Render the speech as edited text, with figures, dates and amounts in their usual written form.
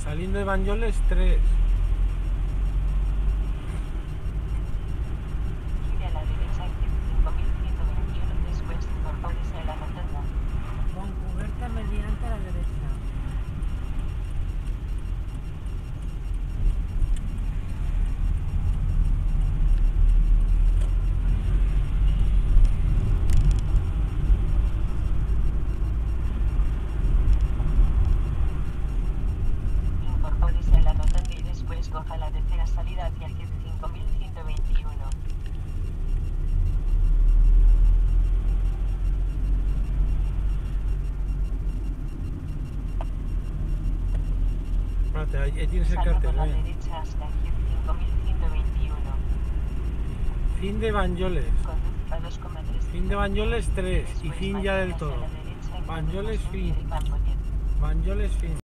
Saliendo de Banyoles 3. Gire a la derecha en 5121, después incorpórese a la rotonda. Con cubierta mediante a la derecha. Incorpórese a la rotonda y después coja la tercera salida hacia el 5121. Espérate, ahí tienes el Salga cartel, por la ven. derecha hasta el 5121. Fin de Banyoles. Conduzca a 2,3. Fin de Banyoles 3 y Después fin ya del vaya hacia todo. la derecha en Banyoles fin. Campo Lleno. Banyoles fin.